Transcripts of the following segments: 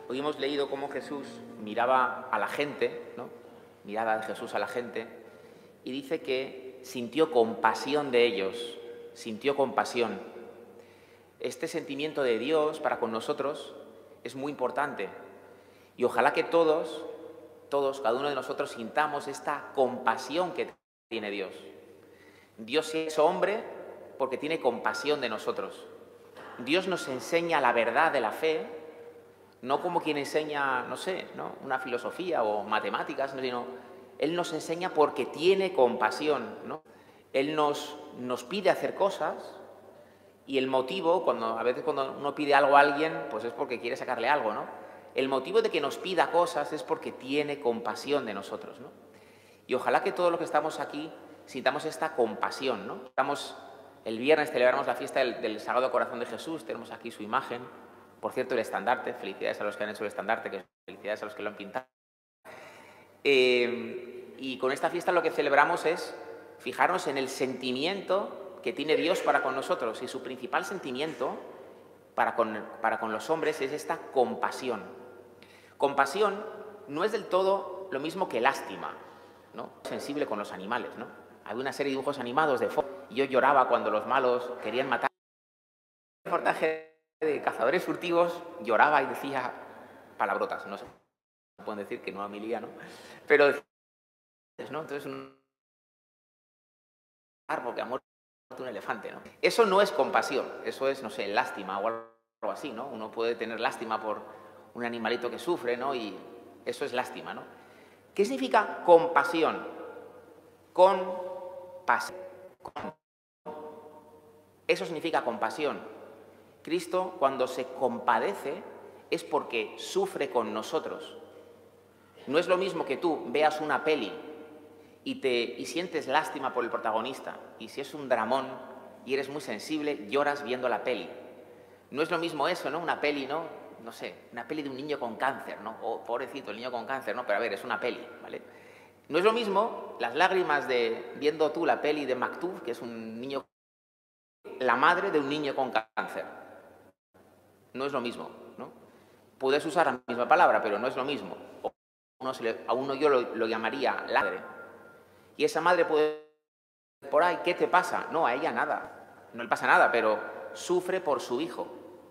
Hoy hemos leído cómo Jesús miraba a la gente, ¿no? Miraba de Jesús a la gente y dice que sintió compasión de ellos, sintió compasión. Este sentimiento de Dios para con nosotros es muy importante y ojalá que todos, cada uno de nosotros sintamos esta compasión que tiene Dios. Dios se hizo hombre porque tiene compasión de nosotros. Dios nos enseña la verdad de la fe, no como quien enseña, no sé, ¿no?, una filosofía o matemáticas, sino Él nos enseña porque tiene compasión, ¿no? Él nos pide hacer cosas y el motivo, a veces cuando uno pide algo a alguien, pues es porque quiere sacarle algo, ¿no? El motivo de que nos pida cosas es porque tiene compasión de nosotros, ¿no? Y ojalá que todos los que estamos aquí sintamos esta compasión, ¿no? El viernes celebramos la fiesta del Sagrado Corazón de Jesús, tenemos aquí su imagen. Por cierto, el estandarte, felicidades a los que han hecho el estandarte, felicidades a los que lo han pintado. Y con esta fiesta lo que celebramos es fijarnos en el sentimiento que tiene Dios para con nosotros. Y su principal sentimiento para con los hombres es esta compasión. Compasión no es del todo lo mismo que lástima, ¿no? Sensible con los animales, ¿no? Hay una serie de dibujos animados de Fox y yo lloraba cuando los malos querían matar. El reportaje de cazadores furtivos lloraba y decía palabrotas, no sé, pueden decir que no a Milía, ¿no? Pero, ¿no? Entonces, porque ha muerto un elefante, ¿no? Eso no es compasión, eso es, no sé, lástima o algo así, ¿no? Uno puede tener lástima por un animalito que sufre, ¿no? Y eso es lástima, ¿no? ¿Qué significa compasión? Compasión. Eso significa compasión. Cristo, cuando se compadece, es porque sufre con nosotros. No es lo mismo que tú veas una peli y sientes lástima por el protagonista, y si es un dramón y eres muy sensible, lloras viendo la peli. No es lo mismo eso, ¿no? Una peli, ¿no? No sé, una peli de un niño con cáncer, ¿no? Oh, pobrecito, el niño con cáncer, ¿no? Pero a ver, es una peli, ¿vale? No es lo mismo las lágrimas de viendo tú la peli de Maktub, que es un niño, la madre de un niño con cáncer. No es lo mismo, ¿no? Puedes usar la misma palabra, pero no es lo mismo. A uno yo lo llamaría la madre. Y esa madre puede por ahí, ¿qué te pasa? No, a ella nada. No le pasa nada, pero sufre por su hijo.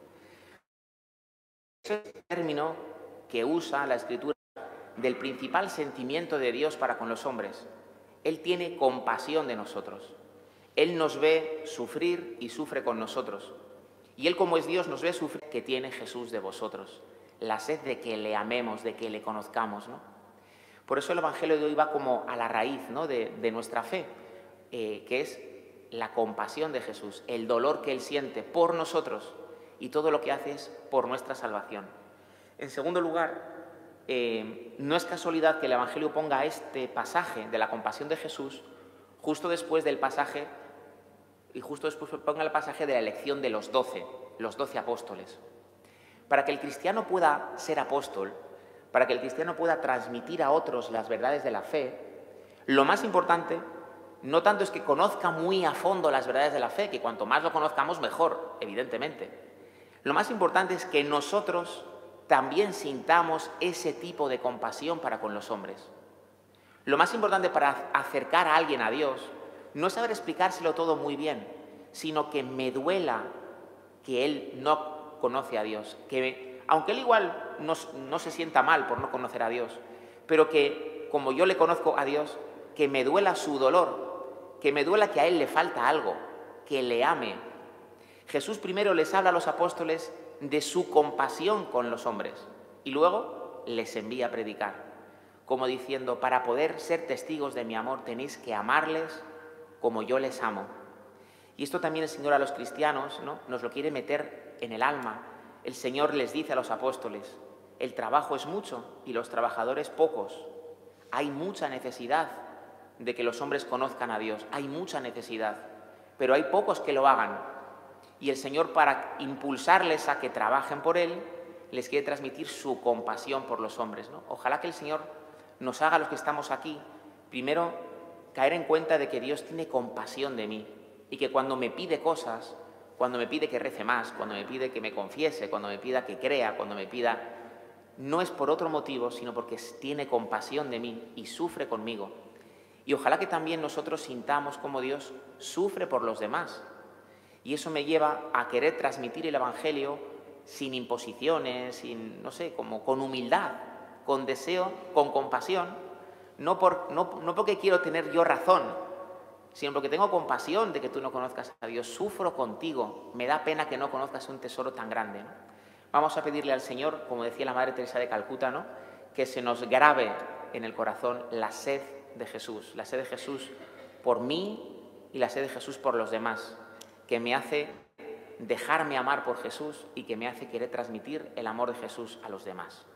Ese es el término que usa la Escritura del principal sentimiento de Dios para con los hombres. Él tiene compasión de nosotros. Él nos ve sufrir y sufre con nosotros. Y Él, como es Dios, nos ve sufrir que tiene Jesús de vosotros. La sed de que le amemos, de que le conozcamos, ¿no? Por eso el Evangelio de hoy va como a la raíz, ¿no?, de nuestra fe, que es la compasión de Jesús, el dolor que Él siente por nosotros y todo lo que hace es por nuestra salvación. En segundo lugar, no es casualidad que el Evangelio ponga este pasaje de la compasión de Jesús justo después del pasaje, y justo después ponga el pasaje de la elección de los 12 apóstoles. Para que el cristiano pueda ser apóstol, para que el cristiano pueda transmitir a otros las verdades de la fe, lo más importante no tanto es que conozca muy a fondo las verdades de la fe, que cuanto más lo conozcamos mejor, evidentemente. Lo más importante es que nosotros también sintamos ese tipo de compasión para con los hombres. Lo más importante para acercar a alguien a Dios no es saber explicárselo todo muy bien, sino que me duela que él no conoce a Dios, que aunque él igual no se sienta mal por no conocer a Dios, pero que como yo le conozco a Dios, que me duela su dolor, que me duela que a él le falta algo, que le ame. Jesús primero les habla a los apóstoles de su compasión con los hombres y luego les envía a predicar, como diciendo, para poder ser testigos de mi amor tenéis que amarles como yo les amo. Y esto también el Señor a los cristianos, ¿no?, nos lo quiere meter en el alma. El Señor les dice a los apóstoles, el trabajo es mucho y los trabajadores pocos. Hay mucha necesidad de que los hombres conozcan a Dios, hay mucha necesidad, pero hay pocos que lo hagan. Y el Señor, para impulsarles a que trabajen por Él, les quiere transmitir su compasión por los hombres, ¿no? Ojalá que el Señor nos haga a los que estamos aquí, primero, caer en cuenta de que Dios tiene compasión de mí y que cuando me pide cosas, cuando me pide que rece más, cuando me pide que me confiese, cuando me pida que crea, cuando me pida no es por otro motivo, sino porque tiene compasión de mí y sufre conmigo. Y ojalá que también nosotros sintamos como Dios sufre por los demás. Y eso me lleva a querer transmitir el Evangelio sin imposiciones, sin, no sé, como con humildad, con deseo, con compasión, no porque quiero tener yo razón, sino porque tengo compasión de que tú no conozcas a Dios. Sufro contigo, me da pena que no conozcas un tesoro tan grande, ¿no? Vamos a pedirle al Señor, como decía la Madre Teresa de Calcuta, ¿no?, que se nos grave en el corazón la sed de Jesús por mí y la sed de Jesús por los demás, que me hace dejarme amar por Jesús y que me hace querer transmitir el amor de Jesús a los demás.